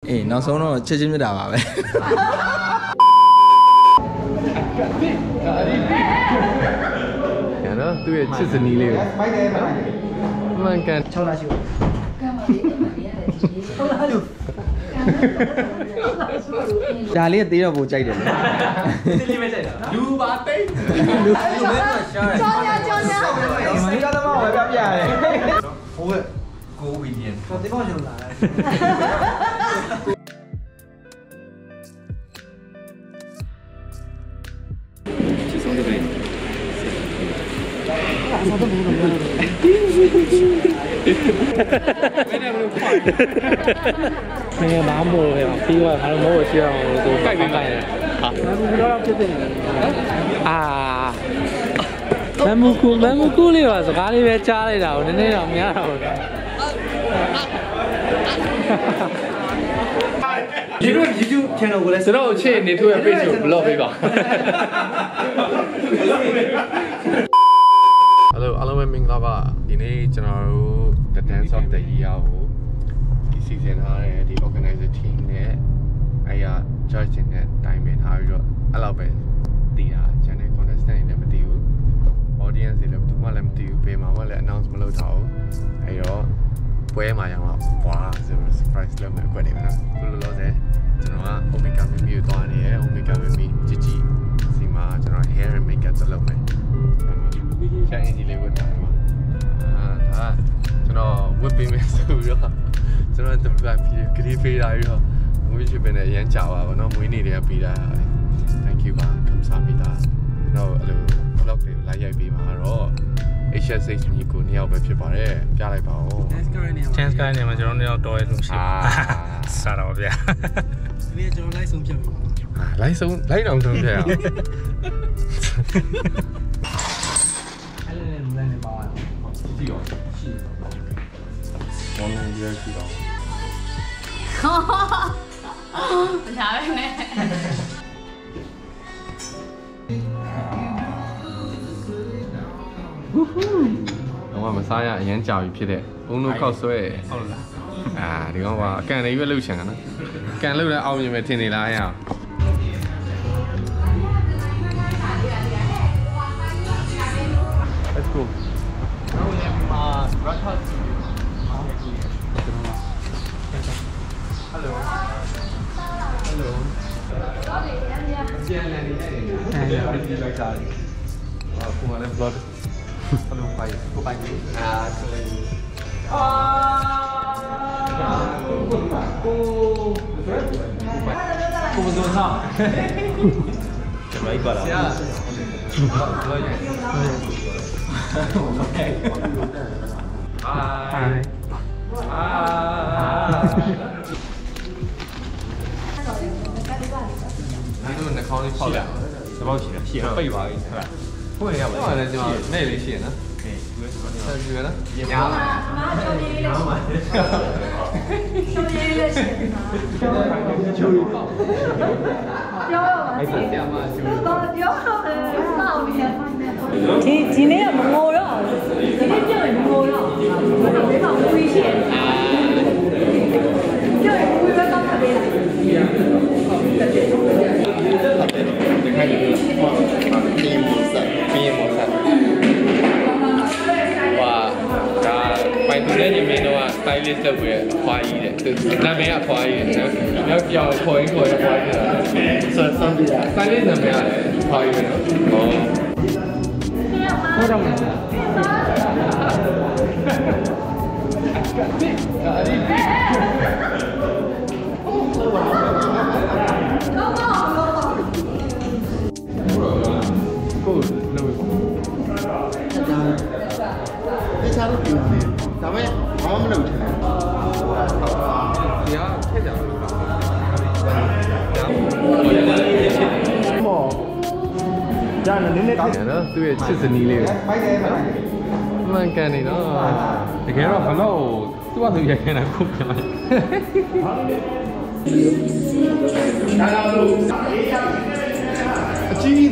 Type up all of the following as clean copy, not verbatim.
အေးနောက်ဆုံးတော့ချစ်ချင်းမြတ်တာပါပဲရနော်သူ့ရဲ့ချစ်စနီးလေးကိုမှန်ကန် 6လရှိဘူးကမ်းပါလေအမှန်ရတယ်6လရှိဒါလေးသေးတော့ပိုကြိုက်တယ်လေသေးလေးပဲကြိုက်တာလူပါသိလူမဲရှားကြောင်းမင်းကသမားပဲပြရတယ်ဟိုကကိုဝီဒီယန်တော့ဒီမောင်ရှင်လာတယ်ချစ်ဆုံးတဲ့တိုင်း你个麻木了，比我还没我需要我都盖边盖的。好，啊，蛮木姑哩吧，是家里边家里的，我那上面了。 你说你就听到过来， 知道我去你突然背手不落背吧？Hello， အားလုံးပဲမင်္ဂလာပါဒီနေ့ကျွန်တော်တို့ The Dance of the Year ကိုဒီစီစဉ်ထားတဲ့ဒီ organizer team နဲ့အဲ့ရ Joyce နဲ့တိုင်ပင်ထားပြီးတော့အဲ့လောက်ပဲတည်တာ channel contestant တွေလည်းမတည်ဘူး audience တွေလည်းဘာမှလည်းမတည်ဘူးပေးမှာဘာလည်း announce မလုပ်ထားဘူးအဲ့တော့ပွဲမှာရောက်မှာပွားဆိုတော့ surprise လုပ်မယ်အကွက်နေမယ်နော်ခုလောလောဆယ်ကျွန်တော်က Omega Mimi ကိုသွားနေရယ် Omega Mimi ជីជីစီမှာကျွန်တော် hair and makeup စလုပ်မယ်ရှာအင်ဂျီလေးဝတ်ထားတယ်ပါဒါကျွန်တော်ဝတ်ပေးမယ်ဆိုပြီးတော့ကျွန်တော်တပတ်ပြီးဂရီဖေးလာပြီးတော့ငွေချစ်ပင်နဲ့ရမ်းကြပါဘောနော်မွေးနေ့တွေကပေးတာ Thank you ပါကမ်ဆာမီတာတော့အဲ့လို vlog တွေလိုက်ရိုက်ပေးမှာတော့ HSH ညီကိုနှစ်ယောက်ပဲဖြစ်ပါတယ်ပြလိုက်ပါဦး Chance ကိုနေမှာကျွန်တော်တို့တော့တော်ရဲလို့ရှိတယ်စားတော့ဗျာဒီနေ့ကျွန်တော်လိုက်ဆုံးဖြတ်ပြီလိုက်အောင်ဆုံးဖြတ်အောင်ရှိရောရှိဘောင်းလေးရရှိတော့မထားပဲနဲ့တော့မစားရအရင်ကြာပြီဖြစ်တဲ့အုံတို့ခောက်ဆွဲဟုတ်လားဒီကောင်ကအကန်လေးပဲလှုပ်ချင်တာနော်ကန်လှုပ်လဲအောင်မြင်မယ်ထင်နေလားဟဲ့Let's go. Hello. Hello. Vlog. Hello, bye. Go bye. Cô vừa rồi sao? Cái máy quả đó. Okay. Hi. Anh mình là không đi phơi à? Sao bao chỉ là chỉ là phơi vào thôi à? Không phải đâu. Không phải là gì? Này lấy tiền á? Sao dừa đó? Nháo. Má cho đi lên. Cho đi lên tiền mà. Chui. Chị nấy là một ngôi đó. Chị nấy chơi là một ngôi đó. Mà đồng đấy vào quy chuyện. Chơi quy với con phải là. Wow, bài tôi đấy thì mình nó là stylist là về khoai đấy, từ năm mấy là khoai đấy, nó giờ khoai khoai đấy, stylist là mấy là khoai đấy, Có đâu này. Cool, lâu rồi. Cái sao nó kiểu gì? Sao vậy? Không có đâu chứ. Thì á, thế nào? Ra là đến đây đó, tôi là chích sần đi liền. Mang cái này nó, thì cái đó phải lâu, tôi ăn được cái này không phải. Chín.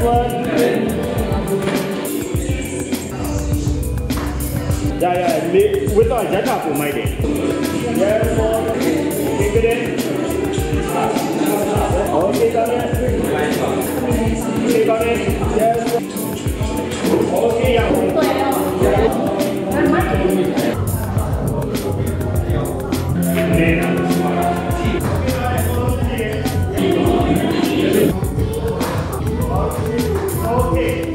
你味道也差不买的。Yes, take it in. Okay, got it. Okay, got it. Yes. Okay, yeah. Okay.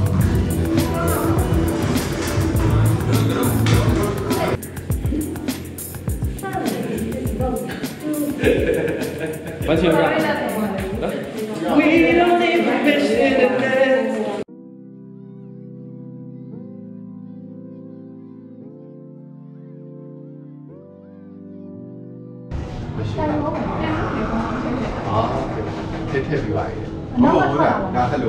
What's your name? We don't even fish in the net. Thế bị vậy. Nó là hello.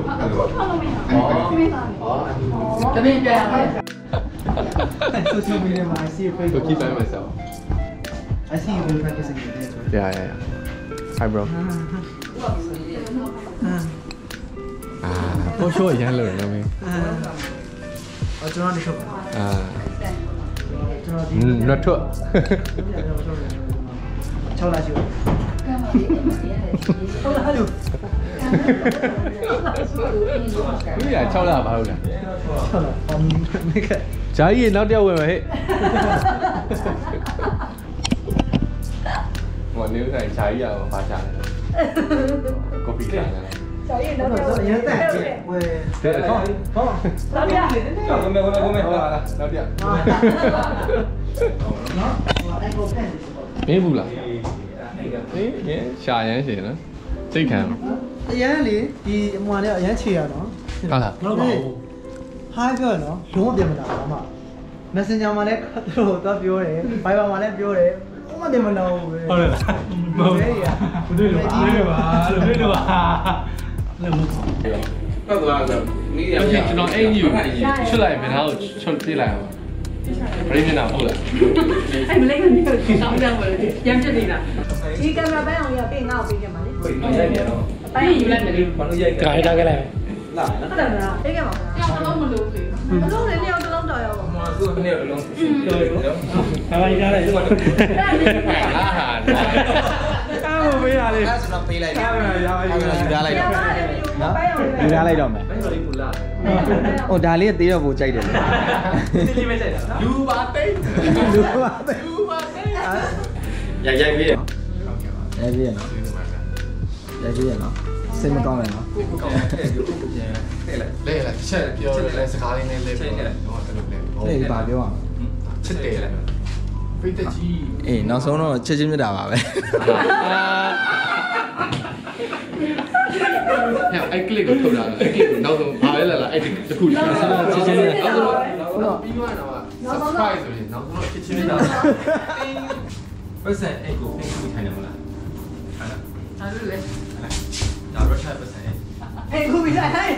Cho nên là Social media, I see your face. To keep by myself. I see you when practicing it. Yeah. Hi bro. Tôi show ở lười đâu mình. Cho nó đi chụp. Nó thua. Chào lại chưa? Cái này chào là bao nhiêu? Chào là mấy cái. Trái gì nó đeo rồi hết. Mà nếu này trái giờ pha trà này. Có bị trà này. Cháu gì đâu Rất là nhớ tẻ. Thế là không? Không. Nó đi à? Nó điện. Mấy vụ là? Thế, trà nhé gì nữa? Chơi khám. Dạ lý, đi mua này dạ chia nó. À là? Hai cái nó, đúng tiền mà nào mà. Messenger mà này tôi biểu đấy, Viber mà này biểu đấy. Không mà tiền mà nào. Thôi rồi. Mơ. Đưa được à?而且知道哎你出来没？然后出地来嘛？不是你哪部的？ 哎，mình lấy hình như tao đang rồi, dám cho đi nè. Đi camera bán không giờ tiền nào tiền cho mày. Bán gì lên mày đi. Cái ra cái này. Có được rồi. Đi cái một. Cái lông mình được tiền. Nó lông này đeo cái lông trời rồi. Cái này ra đây. Sao mà bây giờ đi? Nó phi lại. Ra lại. Đi ra lại đâu mày? Ồ, đá liên tí là vụ chạy được. Lưu ba tê. Dạy biết. Dạy biết nó. Xem một con này nó. Đây là chếtပြောlên scar lên lên. Đây bà biểu à? Chết tệ lại. Bây giờ chi. Ê, nó sống nó chết chim như đào à vậy. Anh click của tôi là anh click đâu rồi bảo là anh click cái cùi chết chết nó bí ngoài nào à surprise rồi nó chết chết nào First anh cũng thay nào là nào rất là first Em không bị lại hay.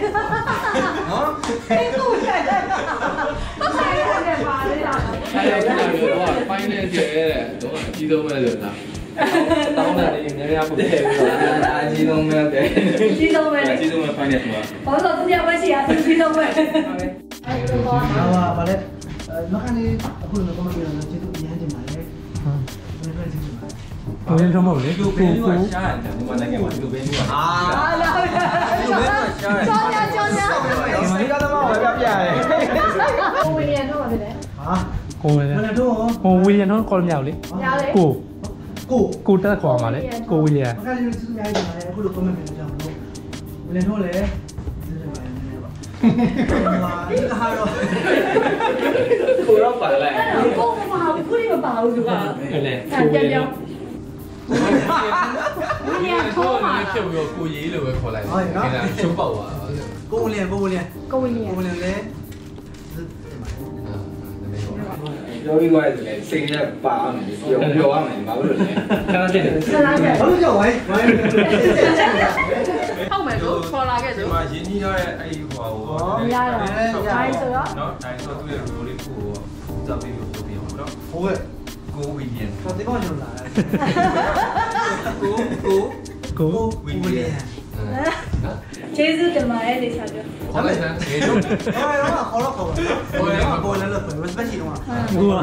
Em không bị lại hay. Nó thay cái đẹp mà đấy là. Thay cái nào được quá, phai lên thế này, đúng rồi, chi đâu mà được nào. Tao là đi nhà nhà bụng thế rồi, chi đâu mà thế. Chi đâu mà. Chi đâu mà phai đẹp mà. Có rồi tôi đeo cái gì à? Chi đâu mà. Nào mà đấy. Nó ăn đi, aku nak kau makan nasi tu dia aja makan. Tôi không mở đấy. Chú bên ngoài xa, chẳng qua này cái mà chú bên ngoài. Chú bên ngoài xa. Cho nha. Cái đó mà phải gặp dài. Cô William thôi mà đấy. Hả? Cô này. Cô William nó con nhào đấy. Cô ta quả mà đấy. Cô William. Makanya itu dia aja makan. Aku lupa makan jam tu. Boleh boleh. Cô đó phải là. Cô không vào, cứ đi mà vào được à? Này. Chân nhau. William thôi mà kiểu có cô ý rồi khỏi lại. Cái là chống bầu à? Cô William. Cô William đấy. Rồi bên ngoài thì sinh ra bà mình vô ăn này máu rồi này. Cái này tiền. Ôi trời ơi. Không phải đúng, còn là cái gì? Mà chỉ như thế ai vào. Dạ rồi. Ai sửa? Nó ai sửa tôi là tôi của giao tiền của tôi đó. Ôi. Cô William. Sao thế bao nhiêu lại? Cô William. ကျေးဇူးတင်ပါတယ်လေချာပြောခေါ်လိုက်စမ်းရေတို့ခေါ်တော့ခေါ်ပါနော်ပေါ်လည်းလို့ respect ရှိတော့ဟိုက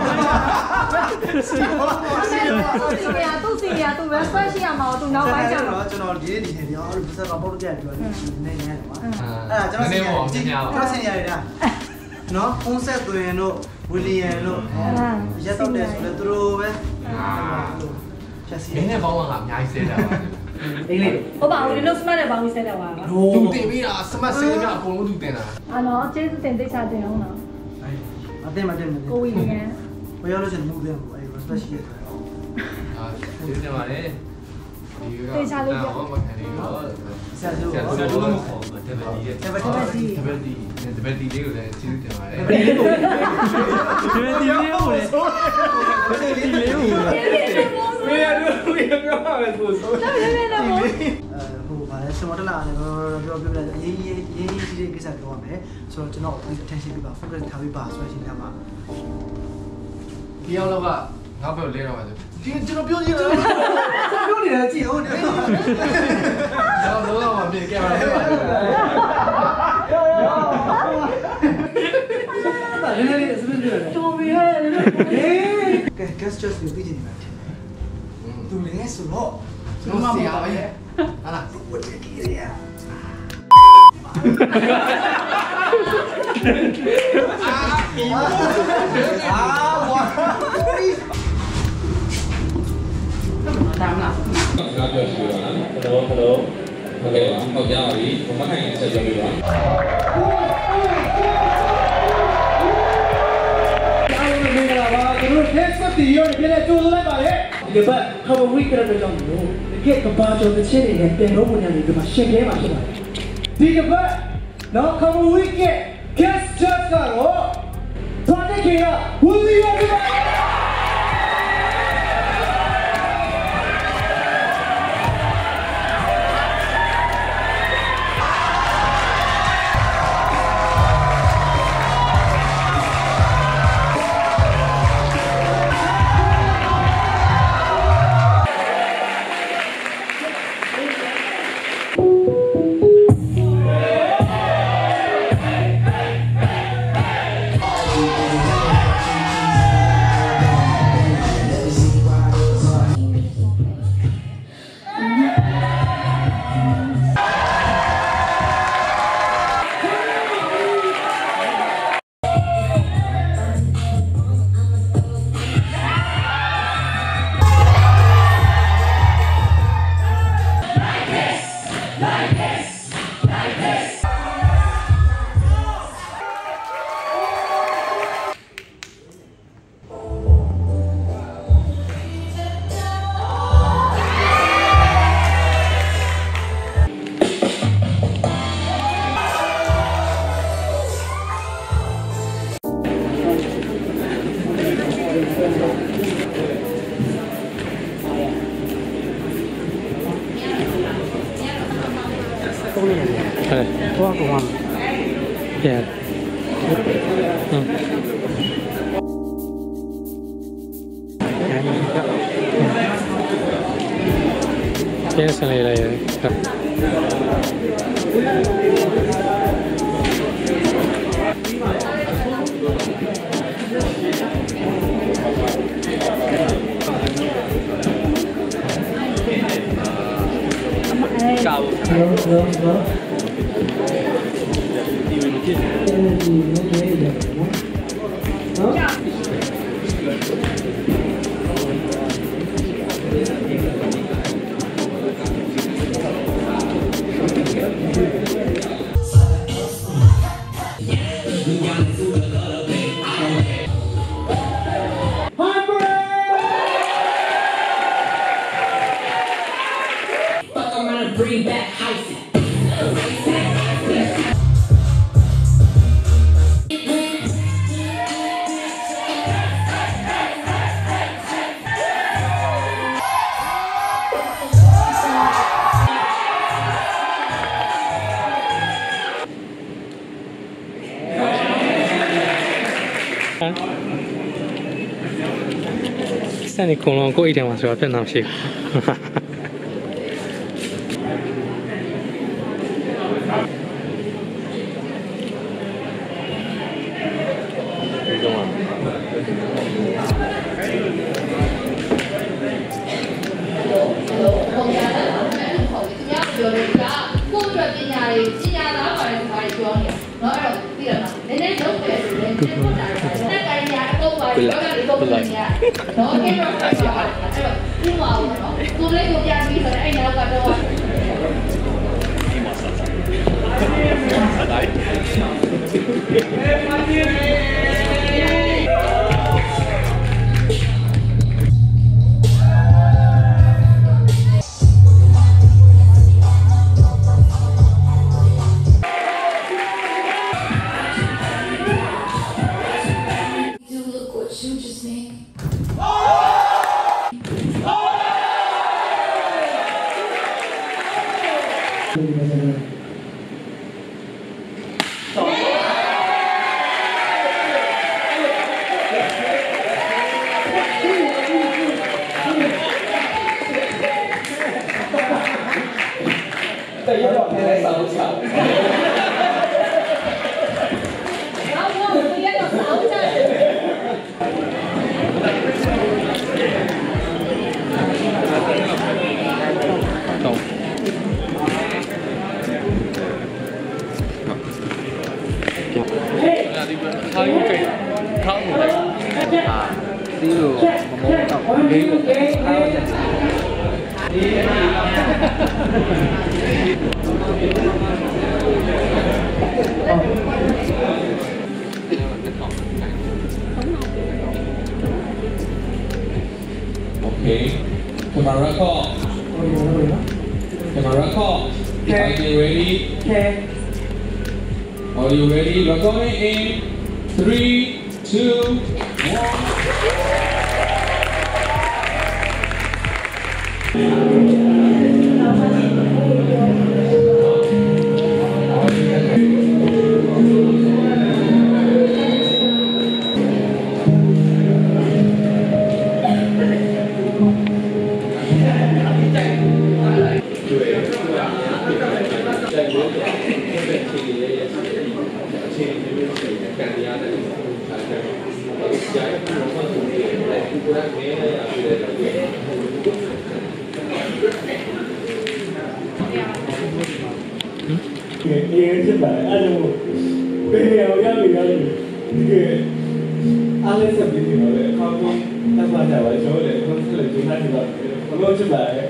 သူစီရသူ respect ရှိရမှာသူနောက်ပိုင်းကျတော့ကျွန်တော်ဒီနေ့ဒီနေ့ဒီပတ်တော့ပြတ်ပြောနေနေတယ်ကွာအဲ့ဒါကျွန်တော်ဆင်ရတယ်နော်ဖုန်းဆက်သွင်းတို့ဝီလီယံတို့ရက်တော့တယ်ဆိုလည်းသူတို့ပဲချက်စီမင်းနဲ့ပေါင်းကအများကြီးဆဲတာပါအင်္ဂလိပ်ဟုတ်ပါဘူးဒီလို smart နဲ့ပေါင်းပြီးဆက်တယ်ပါသူတင်ပြီးတာစမတ်ဆဲမြအကုန်လုံးသူတင်တာနော်ကျေးဇူးတင်သိချတင်အောင်နော်အတင်းမတင်မတင်ကိုဝီလီယံဘယ်ရောက်လို့ရှိရင်မူတယ်ပေါ့အဲ့ respect ရှိရတယ်အာကျေးဇူးတင်ပါတယ်ဒီကဟောမခံနေတော့ဆရာတို့ဆရာတို့မခေါ်ဘူးတက်ပါဒီရဲ့တက်ပါဒီလေးကိုလည်းကျေးဇူးတင်ပါတယ်ဒီလေးကိုလေဒီလေးကိုလေမင်းတို့ပြောပါမယ်ဆိုဆိုတော်ရနေတော့ဟိုဗာလဲစမတလာနဲ့ပြောလိုက်အရေးကြီးတဲ့ကိစ္စပြောရမယ်ဆိုတော့ကျွန်တော် attention ပြပါ focus ထားပြီးပါဆိုရှင်ထားမှာဒီအောင်တော့ကငါ့ဘက်လဲတော့ပါဆိုဒီကျွန်တော်ပြောချင်တယ်ပြောနေတယ်ကြည့်ဟုတ်တယ်တော့မပြေကြပါဘူးနည်းနည်းစပင်းပြောတယ်တော်ပြီဟဲ့ကဲ guest just ကိုသိချင်နေမှာသူလည်းဆိုတော့ကျွန်တော်ဆရာပဲဟာလားဝတ်ကြည့်ရရဝါငါပြောရှိပါလားဟယ်လိုဟယ်လိုဟုတ်ကဲ့ပါဟုတ်ကြပါပြီဘုမခိုင်ဆက်ပြောပြပါအားလုံးမင်္ဂလာပါကျွန်တော် next တီရောပြည့်တဲ့ကြိုးလိုက်ပါလေဒီဘက် cover week ကလည်းကြောင်းလို့ဒီကကဘာကျော်တဲ့ချင်းတွေပြန်တော့ပုံညာတွေဒီမှာရှင်းပြမှာဖြစ်ပါတယ်ဒီကဘက်နော် cover week ရဲ့ guest judge ကတော့ project ကဝူစီရောပါဟိုကောင်ပြန်ပြန်ဆင်းလိုက်ရတယ်ကောက် Bring back house. Sani con có ý định mà sẽ phải làm gì? Okay, camera call. Camera call. Are you ready? Okay. Are you ready? We're going in 3, 2, 얘 진짜 아주 그래요 야기야 이게 알렉스 비디오를 하고 딱 맞아 저래 컨셉을 좀 하는 거 그거 좀 봐요.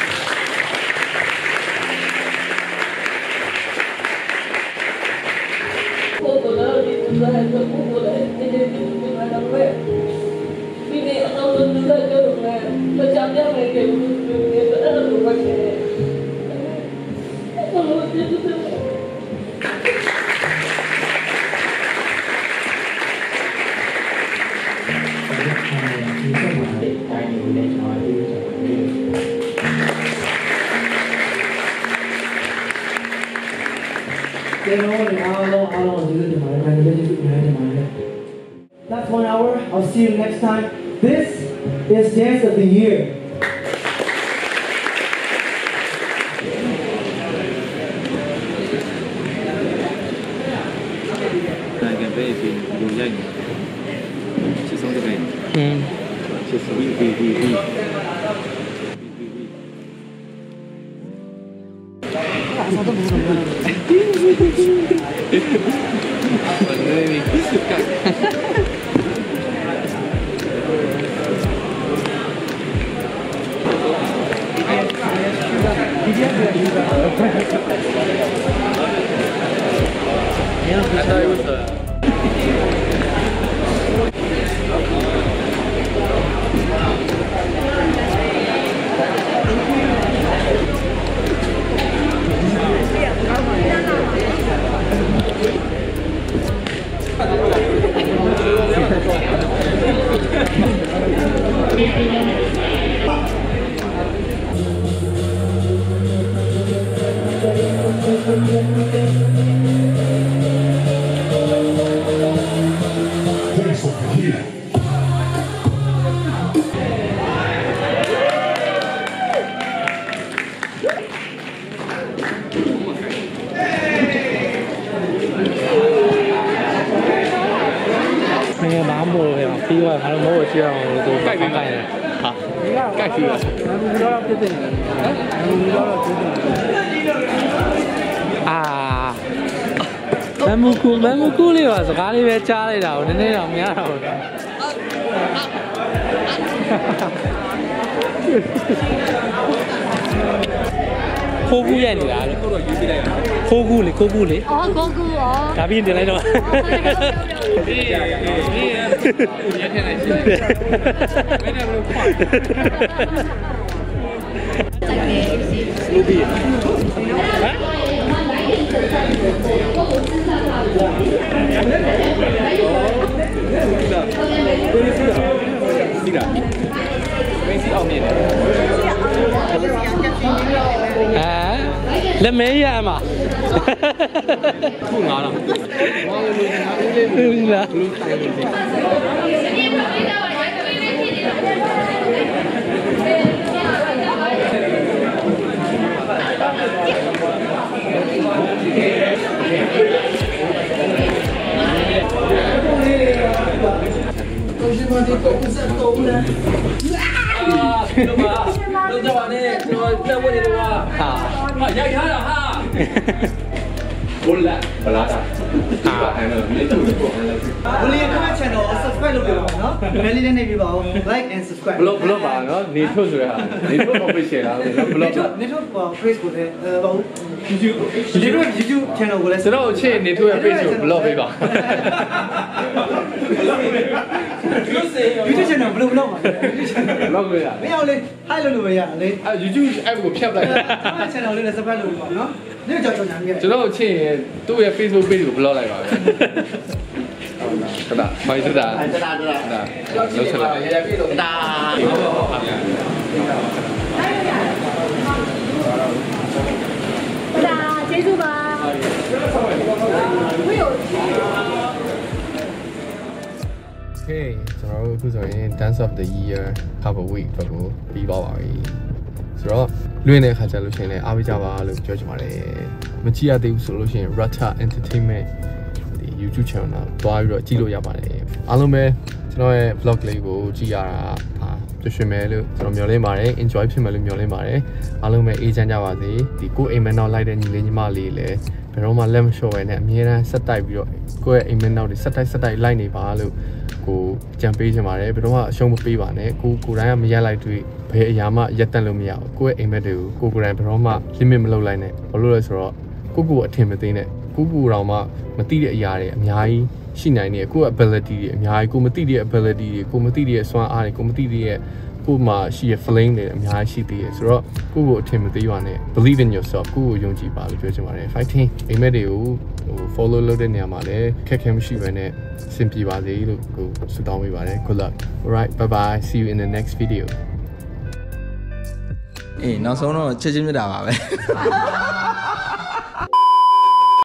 That's 1 hour. I'll see you next time. This is Dance of the Year. Mamuku လေးပါစကားလေးပဲကြားလိုက်တာကိုနည်းနည်းတော့များတာပေါ့ခိုးကူးရိုက်နေတာလေခိုးတော့ယူပြလိုက်ရခိုးကူးလေအော်ခိုးကူးရောဒါပြီးတင်လိုက်တော့ဒီရထည့်လိုက်ရှိတယ်ဘယ်နဲ့ဘလို့ခွာလူပြီးဟမ်စီတာမင်းစီအောင်မြင်တယ်လက်မဲရမှာခုငါတော့ဘာလို့လဲငါလေးလေးလူတိုင်း都在往那，在问你的话，要看了哈。不来，不拉倒。还能没动作。 我连看 channel subscribe လုပ်ပြပါဦးနော်။ bell လေးနဲ့နေပြပါဦး like and subscribe ဘလော့ပါနော်နေထုတ်ဆိုရဟာနေထုတ် official လားဘလော့နေထုတ်ပါ Facebook နဲ့ဘာလို့ YouTube channel ကိုလည်းကျွန်တော်ချစ်နေထုတ်ရဲ့ page ကိုဘလော့ပေးပါ YouTube channel ဘလော့ပါဘလော့ပေးရမအောင်လေ hi လို့ပဲရလေ YouTube app ကိုဖြတ်လိုက် channel လေးနဲ့ subscribe လုပ်ပါနော်နေကြောင်ညာနေကျွန်တော်ချစ်ရင်သူ့ရဲ့ Facebook page ကိုဘလော့လိုက်ပါပဲဟုတ်လားမိုင်းစတာလောက်ဆက်လိုက်တာကျေးဇူးပါဝေးရော Okay ကျွန်တော်တို့အခုဆိုရင် Dance of the Year Cover Week ဘက်ကိုပြီးသွားပါပြီဆိုတော့လွင့်တဲ့အခါကျလို့ရှိရင်လည်းအားပေးကြပါလို့ပြောချင်ပါတယ်မကြည့်ရသေးဘူးဆိုလို့ရှိရင် Rata Entertainment ဒီ YouTube channel တွားပြီးတော့ကြည့်လို့ရပါတယ်အားလုံးပဲကျွန်တော်ရဲ့ vlog လေးကိုကြည့်ရတာကြွရှင်မယ်လို့ကျွန်တော်မျှော်လင့်ပါတယ် enjoy ဖြစ်မယ်လို့မျှော်လင့်ပါတယ်အားလုံးပဲအေးချမ်းကြပါစေဒီကိုအိမ်မက်နောက်လိုက်တဲ့ညီလေးညီမလေးလည်းဘယ်တော့မှလက်မလျှော့ပဲနဲ့အမြဲတမ်းဆက်တိုက်ပြီးတော့ကိုယ့်ရဲ့အိမ်မက်နောက်တွေဆက်တိုက်လိုက်နေပါလို့ကိုကြံပေးချင်ပါတယ်ဘယ်တော့မှအရှုံးမပေးပါနဲ့ကိုတိုင်းကမရက်လိုက်တွေ့ဘယ်အရာမှရက်တက်လို့မရဘူးကိုယ့်ရဲ့အိမ်မက်တွေကိုကိုတိုင်းဘယ်တော့မှ limit မလုပ်လိုက်နဲ့ဘာလို့လဲဆိုတော့ကိုအထင်မသေးနဲ့ကိုတော့မှမသိတဲ့အရာတွေအများကြီးရှိနိုင်နေကိုယ့် ability တွေအများကြီးကိုမသိတဲ့ ability တွေကိုမသိတဲ့စွမ်းအားတွေကိုမသိတဲ့ကိုမှရှိရ flame တွေအများကြီးရှိသေးတယ်ဆိုတော့ကိုအထင်မသေးပါနဲ့ believe in yourself ကိုယုံကြည်ပါလို့ပြောချင်ပါတယ် fighting အိမ်မက်တွေကိုfollow လုပ်တဲ့နေရာမှာလည်းခက်ခဲမရှိဘဲနဲ့အဆင်ပြေပါစေလို့ကိုဆုတောင်းပေးပါတယ် good luck alright bye bye see you in the next video နောက်ဆုံးတော့ချစ်ချင်းမြတ်တာပါပဲ